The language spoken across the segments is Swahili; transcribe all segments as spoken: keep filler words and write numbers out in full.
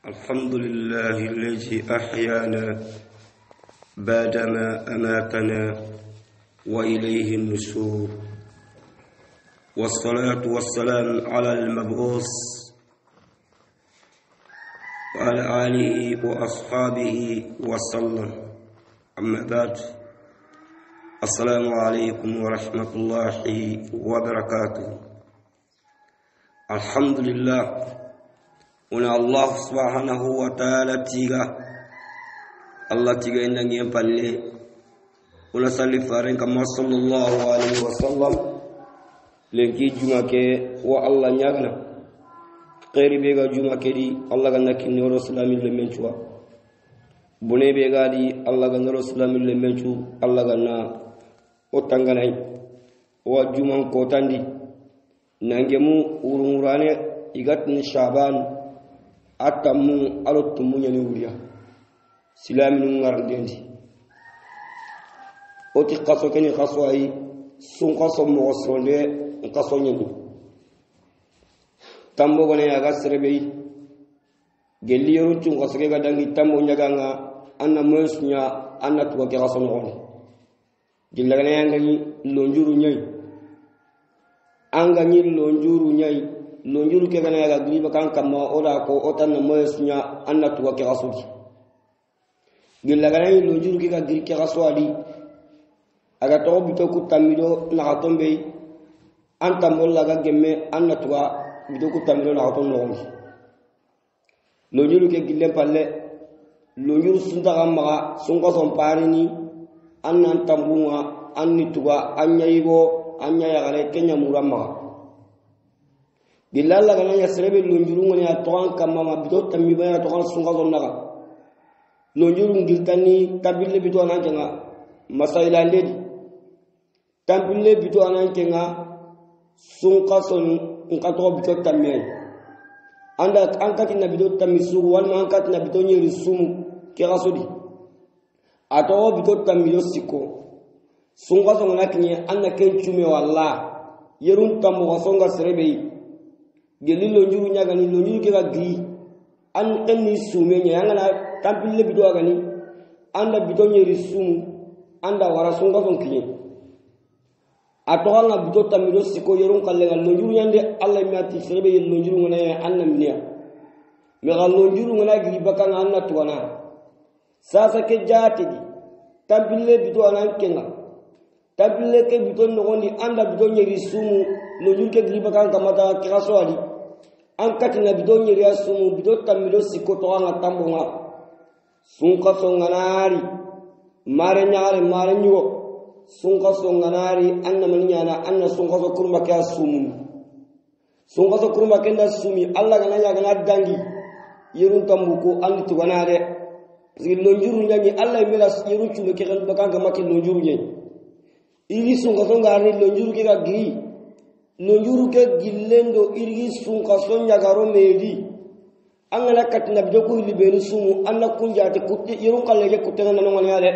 الحمد لله الذي أحيانا بعدما أماتنا وإليه النشور، والصلاة والسلام على المبعوث وعلى آله وأصحابه وسلم. أما بعد، السلام عليكم ورحمة الله وبركاته. الحمد لله una Allah subhanahu wa ta'ala tiga Allah tiga inna ngem palle una salli faren kama sallallahu alaihi wasallam lenki juma ke wa Allah nyagna khairi be ga juma ke di Allah ga nakin rasulami le menchwa bune be ga di Allah ga rasulami le menchu Allah ga na o tanganai wa juma ko tandi nangemu urungurane igatni shaban atamu alotumu nyani wuriya silaminu ngarndendi oti qaso keni qaso ay sun qaso mo sonde qaso nyani tambo gone yaga serebe gelli yoru tun qaso ke gadangi tambo nyaga nga anna mosunya anna tuwa ke qaso no gilla gane yanga ni lonjuru nyai anga ni lonjuru nyai lonjuru ke gana yaga griba kan kamma oda ko otan no moysunya anna tuwa ke rasuli gilla gana lonjuru ke ga gri ke rasuli aga to bito ku tamido na hatombe anta molla ga gemme anna tuwa bito ku tamido na haton no lonjuru ke gille palle lonjuru sunda gamma sunga son parini anna tambunga anni tuwa anya ibo anya ya gare kenya muramma bilalla gana ya serebe lonjuru ngani atokan kama ma bito tammi bana atokan sunga zonnaga lonjuru ngiltani tabille bito anankenga masaila ndedi tabille bito anankenga sunga son nkato bito tammi anda ankati na bito tammi suru wal ankati na bito nyeri sumu kirasodi ato bito tammi yo siko sunga zongana kinye anna kenchume walla yerun tammo songa serebe gelli lonjuru nyaga ni lonjuru ke ga gri an enni sume nya ngana tampille bido aga ni anda bido nyeri sumu anda wara sunga son kiye atohanga bido tamido siko yerun kallenga lonjuru nyande alla miati serebe yel lonjuru ngana anna minia me ga lonjuru ngana gri bakanga anna tuwana sasa ke jati di tampille bido anan kenga tampille ke bido nogondi anda bido nyeri sumu lonjuru ke gri bakanga kamata kiraso ali angkati na bidon nyeri asumu bidon tamido sikoto anga tambonga sunka songanari mare nyaare mare nyugo sunka songanari anna maninyana anna sunka so kurma ke asumu sunka so kurma ke nda sumi alla gana nya gana dangi yerun tambuko andi tuganare zil lonjuru nyani alla mila yerun chume ke kan bakanga makki lonjuru nyani iri sunka songari lonjuru ke ga gi lonjuru ke gillendo irgi sunka sonya garo medi angala katina bidoku libenu sumu anna kunjate kutti yerun kallege kuttena nanon yale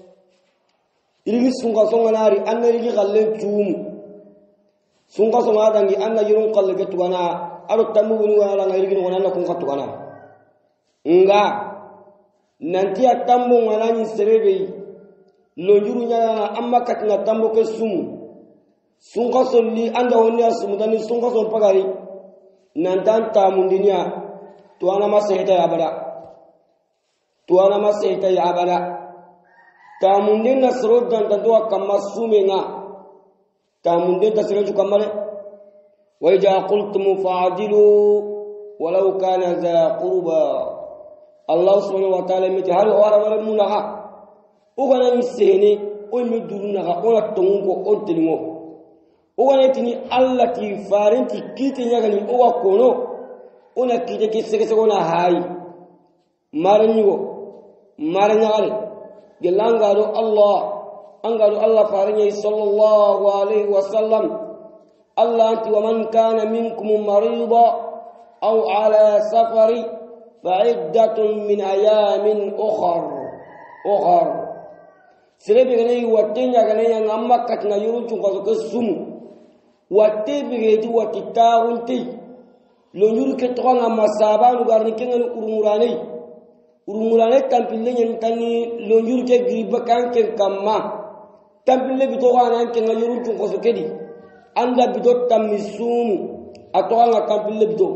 irgi sunka songa nari anna irgi kallen tuum sunka songa dangi anna yerun kallege tuana aro tamu bunu wala irgi no anna kun katuana nga nanti atambo ngana ni serebe lonjuru nyana amma katina tambo ke sumu sunga solli anda honni asumudani sunga son pagari nantan tamundinia tuana masehita ya bada tuana masehita ya bada tamundin nasrod dan tadwa kamasumenga tamundin tasraju kamale wa idha qultum fa'dilu walau kana za qurba Allah subhanahu wa ta'ala miti halu wara wara munaha ugana misene o mi duruna ona tongo o telimo owanetini alla ti farenti kite nyagani owa kono ona kite kisege segona hay maranyugo maranyare gelangaro Allah angaro Allah faranya sallallahu alaihi wasallam Allah anti wa man kana minkum marida aw ala safari fa'iddatun min ayamin ukhra ukhra serebe gane watenya gane yang amma katna yurun chung ko sumu watte bigeti wati taunti lonjuru ke to nga masabanu garni kengal urumurane urumurane tampille nyen tani lonjuru ke griba kan ken kamma tampille bito kana kengal yuru tun ko kedi anda bito tamisumu atwa nga tampille bito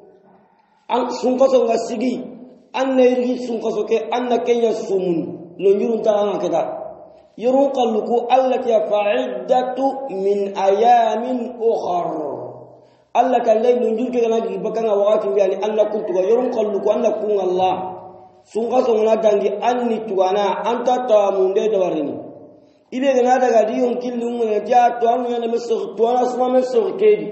an sunko so nga sigi anna yiri sunko so ke anna kenya sumun lonjuru ta nga keda yuru qalluku allati fa'iddatu min ayamin ukhra Allah kan lay lunjur ke kana gi bakanga wakati biani Allah kuntu ga yorun qallu ko Allah kun Allah sunga songna dangi anni tuana anta ta munde da warini ibe gana daga diyon killun ne ja to anu ne meso to ana suma meso kedi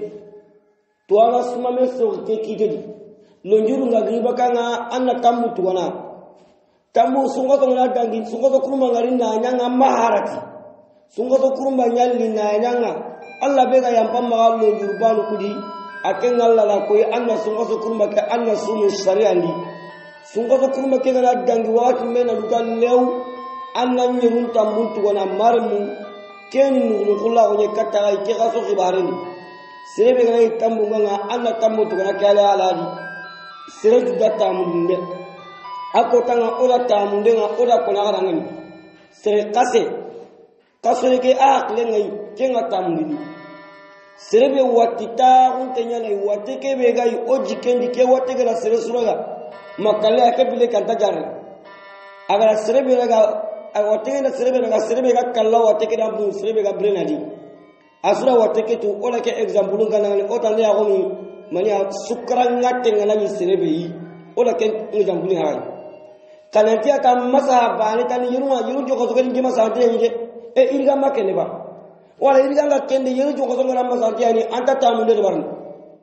to ana suma meso ke kidi lunjur ga gi bakanga anna tammu tuana tammu sunga songna dangi sunga to kuruma ngarinda nyanga maharati sunga to kuruma nyalli na nyanga Allah bega yang pamagal lunjur kudi aken Allah la koy anna sunga so kurma ke anna sumu sariandi sunga so kurma ke na dangi wati mena dugal lew anna nyerun tambuntu wana marmu ken nuru kula onye kata ay ke gaso khibarini serebe gana tambu nga anna tambutu gana kala aladi sere duga tamunde ako tanga ola tamunde nga ola kona garangani sere kase kaso ke akle ngai kenga tamundi serebe watita untenya na wateke bega yi ojikendi ke wateke la sere suraga makale akabile kanta jarre agara serebe ga wateke na serebe ga serebe ga kala wateke da bu serebe ga brenadi asura wateke tu ola ke example ngana ni otande ya gomi mania sukran ngate ngana ni serebe yi ola ke example ha kanantia ta masa bani tan yiruma yiru joko so ngi masa ante ngi e irga makene ba wala irga nga kende yiru joko so ngana masa ante ni anta tamunde de warni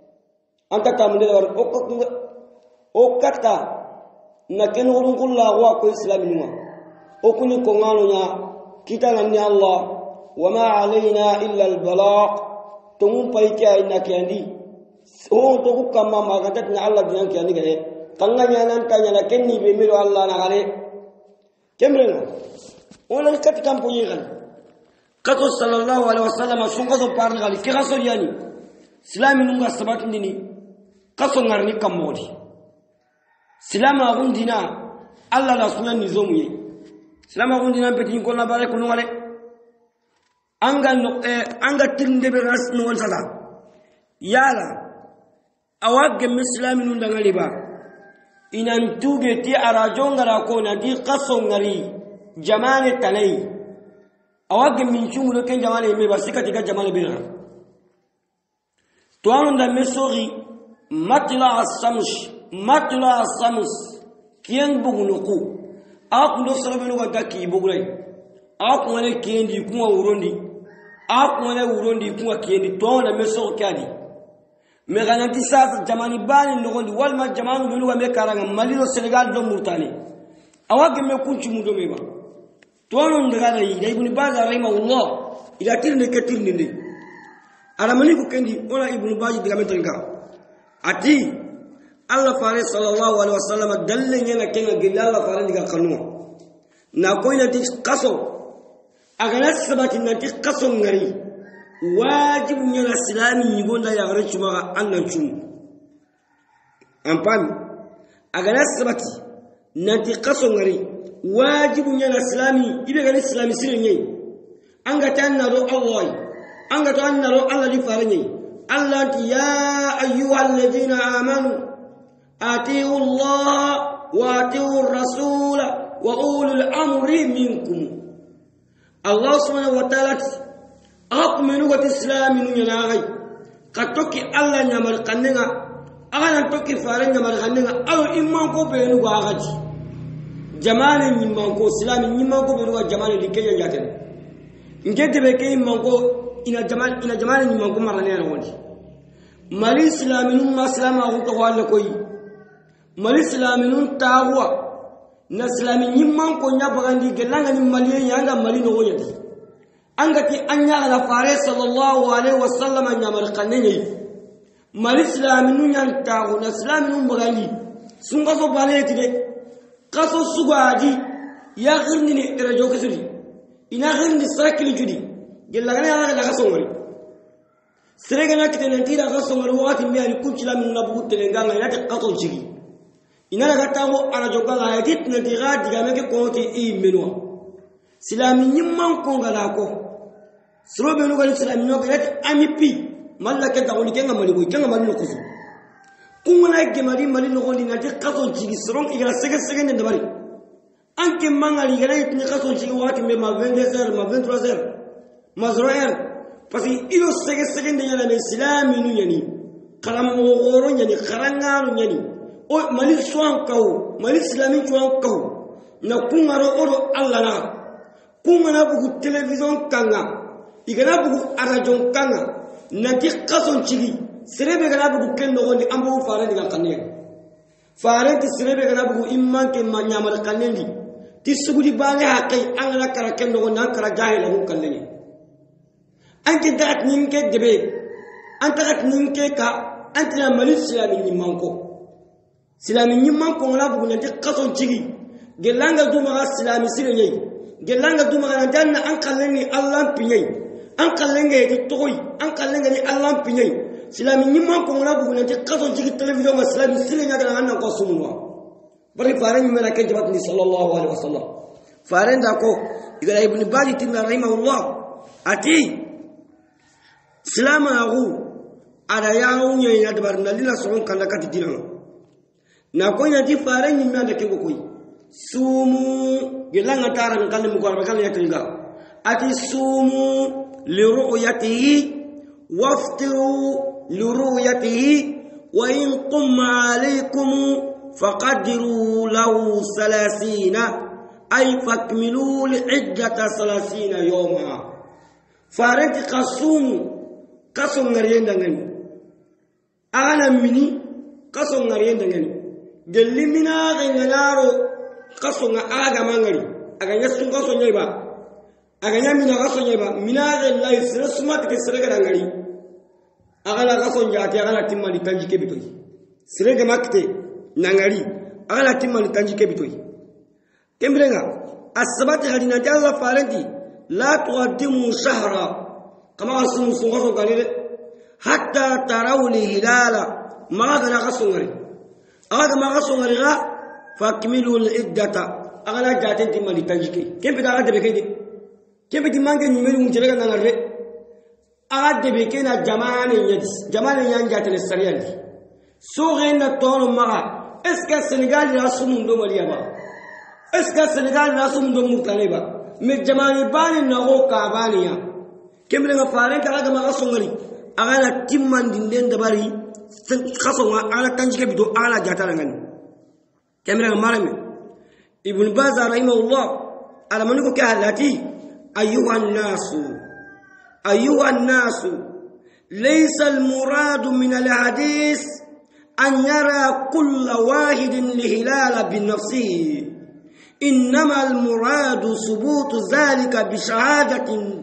anta tamunde de warni o kata na ken urun kullu wa ko islamina o kuni ko ngano nya kita nan ni Allah wama alaina illa albalagh tum pai kya ina kyandi o to ku kama magatat na Allah biyan kyandi gade tanganya nan tanya na kenni be miro Allah na gare kemrenga wala kat kampo yigal kato sallallahu alaihi wasallam sunga so parle gali kira so yani islami nunga sabat ndini kaso ngarni kamodi silama gundina Allah la sunan nizomu yi silama gundina peti ko na bare ko ngale anga no eh, anga tinde be ras no sala yala awagge islami nunda ngaliba inan tuge ti arajonga ra ko na di kaso ngari jamane tanai awagge min chumulo ken jamane me basika tiga jamane bira to anda mesori matla as-sams matla as-sams kien bugnuku akundo sorobelo wadaki bugulay akwane kiendi kuma urondi akwane urondi kuma kiendi to anda mesori kadi me gananti sa jamani bani nogondi walma jamanu belu wa me karanga malilo Senegal do Mauritanie awagge me kunchu mudo meba tonon ngara yi ibn Baz rahimahullah ila tirne ketirne ne aramani ko kendi ona ibn Baz diga metringa ati Allah fare sallallahu alaihi wasallam dalle nyana kenga gilla Allah fare diga kanu na koina ti kaso agana sabati na ti kaso ngari wajibu nyana islami yibonda ya gare chuma annan chum ampani agana sabati na ti kaso ngari wajibu nyana islami ibe gani islami sirenye anga tanna ro Allah anga tanna ro Allah di farenye Allah ya ayyuhalladhina amanu atiu Allah wa atiu ar-rasul wa ulul amri minkum Allah subhanahu wa ta'ala akmenu wa islami nyana gai katoki Allah nyamar kanenga agana toki farenye nyamar kanenga aw imman ko benu ga gaji jamane nyimmanko islami nyimmanko beruwa jamane likenya yaten ngete beke nyimmanko ina jamane ina jamane nyimmanko marane na woni mali islami num maslama ko to wala koy mali islami num tawa na islami nyimmanko nyabagandi gelanga ni mali yanga mali no woyati angati anya ala fare sallallahu alaihi wasallam nyamar kanenyi mali islami num nyanta na islami num bagandi sunga so baleti de kaso sugadi ya girni ni rajo kasuri ina girni sakili judi gella gana ya daga kaso wari serega kite nantira kaso ngari wakati mbi ali kuchila minna bugu telenganga inati kaso chigi inala katamo anajoganga yatit na digadi gameke konti i menwa silami nyimman ko ngalako srobe no gali silami no gali amipi mallaka ta woni kenga mali ko kenga mali no kusu kumana ge mali mali no gondi nati kaso chigi sron igara sege sege ne dabari anke mangali igara itni kaso chigi wakati mbi ma vingt-deux heures ma vingt-trois heures ma zéro heure parce que ilo sege sege de yana islami nu yani karam goro yani karangano yani o mali soan kaw mali islami soan kaw na kungaro oro Allah na kungana bugu television kanga igana bugu arajon kanga nanti qason chigi serebe gana bugu kendo gondi ambo fare diga kanne fare ti serebe gana bugu imman ke manyamal kannendi ti sugudi bale hakai angala kara kendo gondi an kara jahila hu kanne anke darat ninke debe antarat ninke ka antila mali islami nyimmanko islami nyimmanko ngala bugu nanti qason chigi gelanga duma islami sire nyai gelanga duma ga janna an kallengi allah pinyai an kallenge di toy an kallenge ni allah pinyai islami nyimmanko ngala bugu nanti qason chigi television ma islami sire nya ga nan ko sumunwa bari faran mi mala ke jabat ni sallallahu alaihi wasallam faran da ko igala ibn bali tinna rahimahullah ati Selama aku ada yang punya yang ada barang lila seorang kala kati tilang. Nak kau yang di faran ni mana kau kau? Sumu gelang antara kali muka kali yang tinggal. Ati sumu liru'yatihi waftiru liru'yatihi wa in qumma alaikum faqadiru lahu salasina ay fakmilu li'iddata salasina yawma. Faran ti qasumu kaso ngarienda ngani agana mini kaso ngarienda ngani gelimina ngalaro kaso nga aga mangari aganya sun kaso nyeba aganya mina kaso nyeba mina la isra sumat ke srega ngari agala kaso njati agala timali tanjike bitoyi srega makte nangari agala timali tanjike bitoyi kembrenga asbati hadina jalla faranti la tuqaddimu shahra kama asum sungaso galile hatta tarawli hilala ma gana gasungari aga ma gasungari ga fakmilu al-iddata agala jate timali tanjike kembe da ade bekede kembe dimange nyumeli munjere ga ngarre aga de bekena jamane nyadi jamane nyanja tele sariyandi so gena tono ma est-ce que Sénégal ya sumundo maliya ba est-ce que Sénégal ya sumundo mutane ba me jamane bani na go ka bani ya kembe nga faran kala ga ma songari agala timman dinden dabari khasonga ala tanjike bido ala jatala ngani kembe nga marame ibn baz rahimahullah ala maniko ka halati ayuha an-nasu ayuha an-nasu laysa al-murad min al-hadith an yara kull wahid li-hilal bi nafsihi inma al-murad thubut dhalika bi shahadatin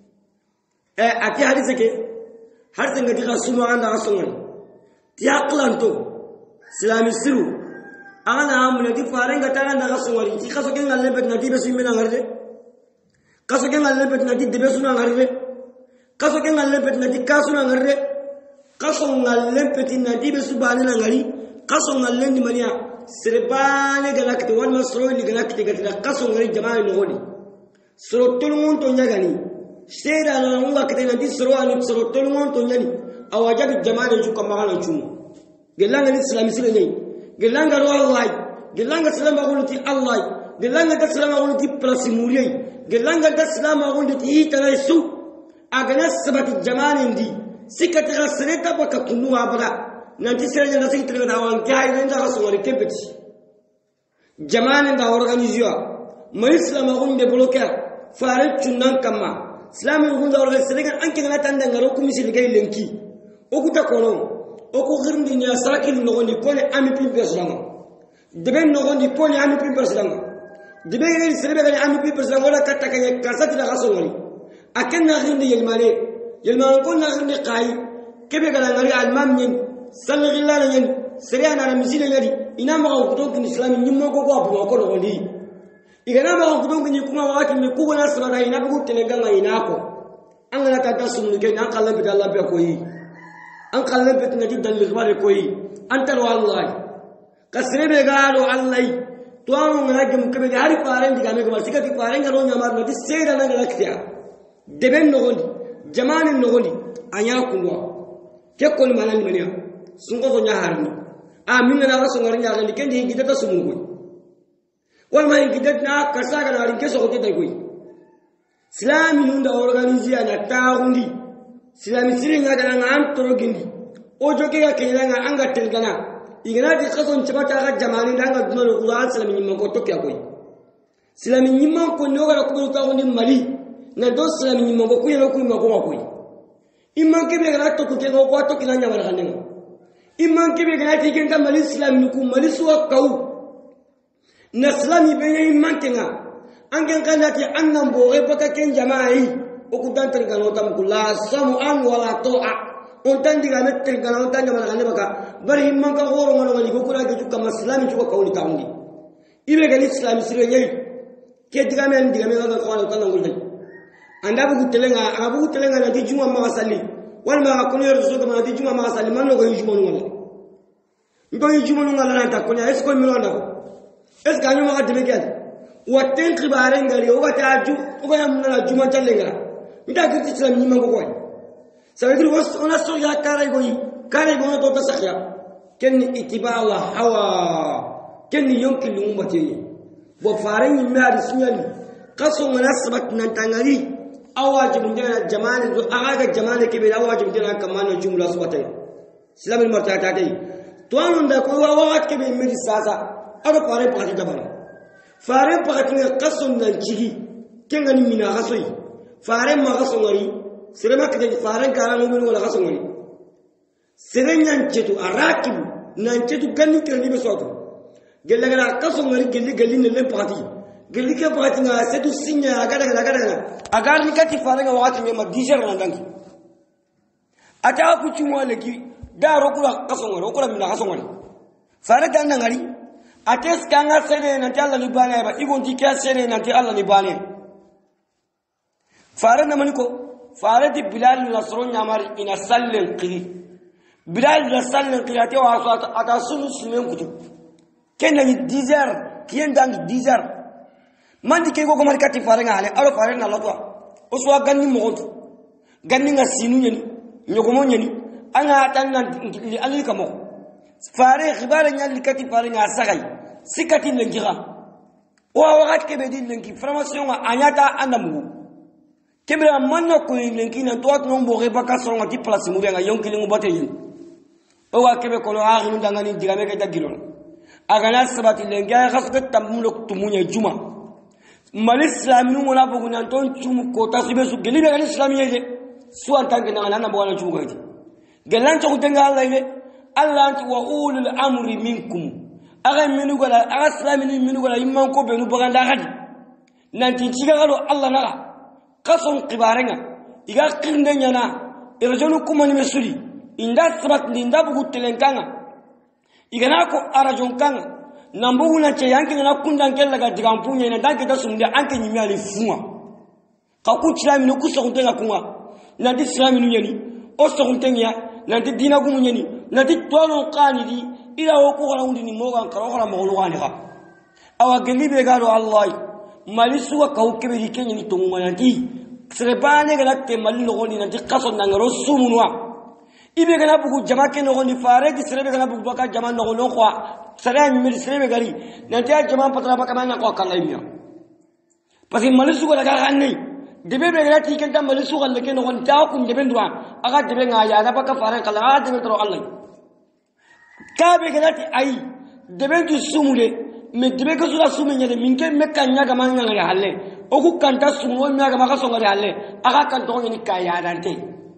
ati hadise ke hadise ngati khasuma anda khasuma ti aqlanto islami siru ana amuna di farenga tanga khasuma ti khaso ke ngalle bet ngati besu mena ngarde kaso ke ngalle bet ngati de besu ngarde kaso ke ngalle bet ngati kasu ngarde kaso ngalle bet ngati besu bani ngari kaso ngalle ni mania sirbane galakte wal masro ni galakte gatira kaso ngari jamaa no godi soro tolungun to nyagani Sera na munga kitena di sirwani siro tolungon to nyani awajabi jamane chuka magana chumu gelanga ni islami sile nyai gelanga ro Allah gelanga salama guluti Allah gelanga da salama guluti plasi muriyai gelanga da salama guluti itara su agana sabati jamane ndi sikati gasreta baka kunu abara nanti sere na sikitira na wan kai nda gasori kempeti jamane da organizio ma islama gunde bloquer fare tunan kama islami gunda orga selegan anke ngala tanda ngaro ku misil gay lenki o kuta kono o ko girndi nya sakil no gondi kone ami pin personanga deben no gondi kone ami pin personanga debe ngel selebe gani ami pin personanga wala katta kanya kasati la gaso ngoli akenna girndi yelmane yelmane ko na girndi qai kebe gala ngari almam nyen sallallahu nyen seriana na misil ngari ina ma ko to kin islami nyimmo ko ko abu ko no gondi igana ma ko dongi kuma wakati mkubwa na sura ina bugu teleganga inako angana tata sumnu ke nan kallan bita Allah be koyi an kallan bita ngati dalil bare koyi antar wallahi kasrebe galo Allah to anu ngajum kebe hari paren diga me ko sikati paren ngaro nyamar no diseda nan laktia deben no gondi jamane no gondi anya kunwa ke ko manan mania sungo so nyaharni amin na raso ngari nyaga likendi gidata sumu koyi wal mai gidatna kasaga na rinke so ko te koyi Islami nunda organizia na taundi Islami siri nga kana nga antoro gindi ojo ke ya kenya nga anga telgana igana di kason chibata ga jamani ndanga duno Qur'an Islami nyimma ko tokya koy Islami nyimma ko nyoga ko ko taundi mali na do Islami nyimma ko kuyelo ko nyimma ko koy imman ke be ga to ko ke ko to kina nya wala kanenga imman ke be ga ti kenta mali Islami ku mali suwa kau na Islami be imman kenga angen kanati annan bore baka ken jama'i o kudan tan kan otam kula samu an wala to'a on tan diga met tan kan on tan jama'a kan baka bari himman ka goro ngono ngani ko kula ke tukka maslami tuko kawli tawndi ibe ga islam sire nyai ke diga men diga men ga ko tan ngul dai anda bu telenga abu telenga na di juma ma salli wal ma ko yer so ma di juma ma salli man no go juma ngol ndo juma ngol na ta ko nya es ko mi londa ko es ga nyuma ga debe ke watten khibaren gari o gata ju o ga yamna juma tallenga nda gati islam ni mango koy sabidu was ona so ya kare goyi kare gono to tasakya ken itiba wa hawa ken yonki lumbati bo faren ni mari sunyali qaso munasbat nan tangari awajib ndena jamani do aga jamani ke be awajib ndena kamano jumla subatay islam ni martata tay to anunda ko wa wa ke be miri sasa ado pare pa jabana fare pakati qasun nan jigi kengani mina gasoi fare ma gasongari sirema kete fare karan mo wala gasongari sirenyan cetu arakibu nan cetu ganni tirni be soto gella gara kasongari gelli gelli ne lem pakati gelli ke pakati nga setu sinya agada agada agada agar ni kati fare nga wakati me ma dijer nan dangi ata ku chumo leki daro kula kasongari kula mina gasongari fare dan ngari ates kanga sene nanti Allah ni bane ba igon dikya sene nanti Allah ni bane fare na maniko fare di bilal nasron nyamar ina sallen qiri bilal la sallen qiri ate wa so ata sunu sumen kutu kenna ni dizer kien dang dizer man dike go ko mar kati fare ngale alo fare na lotwa o so ganni mo gontu ganni nga sinu nyani nyogo mo nyani anga tan nan li alika mo fare khibara nyali kati fare nga sagay sikati lengira wa wagat ke be din lengi formation anyata anamu kebra manna ko lengi na to no mbore baka songa ti place mu benga yonki lingu bote yin o wa kebe ko lo ari nu dangani digame ke dagilon agana sabati lengi ya khasga tamulo tumunya juma mal islam nu mona bugu nan ton chum ko tasibe su geli be islamiyye je su antange na na bo na chum ko ji gelan to tenga Allah ile Allah wa ulul amri minkum aga minu gola aga islamini minu gola imman ko benu baganda gadi nanti ciga galo Allah na qason qibarenga iga qindenya na irjonu kumani mesuli inda sabat ninda bugu telenkanga igana ko arajon kanga nambugu na ce yankin na kundan kella ga digampunya na danke da sumde anke nyimi ali fuwa ka ku islamini ku so kuntenga kunwa nanti islamini nyani o so kuntenya nanti dina gumu nyani nanti tono qanidi ila woko wala undi ni moga karo wala mo wani ha awa geli be galo Allah malisu wa kawkebe di kenya ni to manati serebane gala te mal no goni nanti qaso nangaro sumunwa ibe gala bugu jama ke no goni fare di serebe gala bugu baka jama no gono kwa sara ni mi serebe gari nanti a jama patra baka mana ko kala imiya pasi malisu gala ga ganni debe be gala ti kenta malisu gala ke no goni ta ku debe ndwa aga debe nga ya na baka fare kala aga debe tro Allah kabe ganati ai debe du sumule me debe ko sura sumunya de minke me kanya ga manga ngari halle o ku kanta sumo me ga maka so ngari halle aga kan to ni kaya dante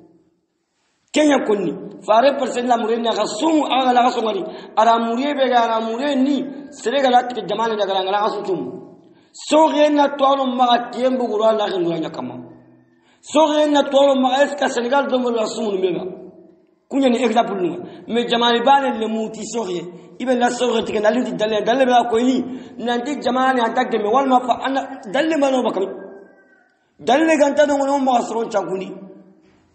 kenya konni fare persen la mure na ga sumu aga la ga so ngari ara mure be ga ara mure ni sere ga la ke jamane daga la ga so tum so ge na to no ma tiembu gura la ga nganya kama so ge na to no ma eska Senegal do mo la sumu me ga kunya ni example nu me jamani bane le muti sorie ibe la sorie tiken dalu di dalle dalle ba ko ni nanti jamani attaque me wal ma fa ana dalle ma no bakami dalle ganta do no ma soro chagundi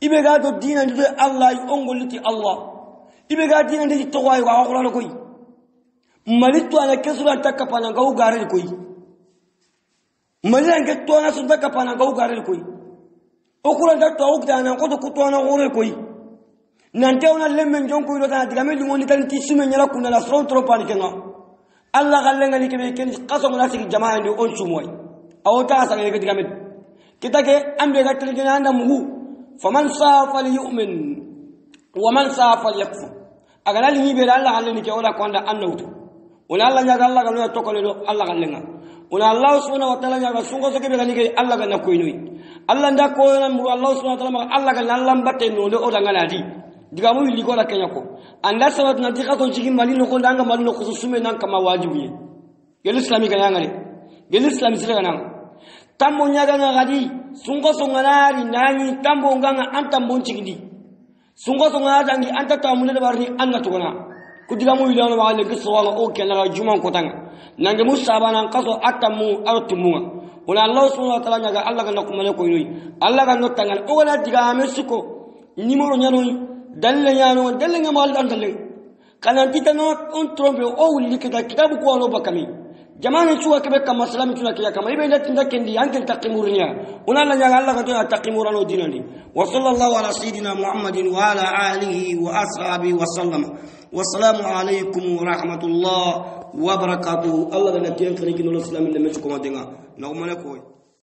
ibe ga do dina ndi Allah ongoliti Allah ibe ga dina ndi to wayo ga qur'an koy malitu ana kesura takapana ga ugare koy malian ke to na sun takapana ga ugare koy okura da to ukta na ko to kuto na gore koy nante ona lemmen jonko do tan diga meli ngoni tan tisume nyala kunna la front trop pan kenga Allah gallenga ni kebe ken qasam na sigi jamaa ndi on chumoy awta sa ke diga met kitake ambe ga tele gina anda mugu faman safa liyu'min wa man safa yakfur agala li be Allah gallenga ni ke wala ko anda annawtu wala Allah nyaga Allah gallenga to ko do Allah gallenga wala Allah subhanahu wa ta'ala nyaga sungo so ke be ga ni Allah ga na koynoy Allah nda ko na mu Allah subhanahu wa ta'ala Allah ga Allah mbatte no le o da ngaladi diga mu liko la kenya ko anda sawat na dika to jigi mali no ko danga mali no ko sume nan kama wajibu ye gel islami ga ngale gel islami sila ga nan tambo nyaga na gadi sungo so ngalari nani tambo nganga anta mbonci gidi sungo so ngala dangi anta tamule barni anna to gona ku diga mu ilo ma le giso wala o kella juman ko tanga nange musabana qaso atamu artumu wala Allah subhanahu wa ta'ala nyaga Allah ga nakumale ko yoy Allah ga notangal o wala diga mesuko nimero nyano dalle nyano dalle ngamal dan dalle kana titano on trompe o wuli kita kitabu ko no bakami jamana chuwa kebe kama salam tuna kiya kama ibe ndatinda kendi anke taqimurnya unala nyaga Allah ga tuna taqimurano dinani wa sallallahu ala sayidina muhammadin wa ala alihi wa ashabihi wa sallam wassalamu alaykum wa rahmatullah wa barakatuh Allah ga nakiyan kare kinu islam le mechu ko madenga na umale ko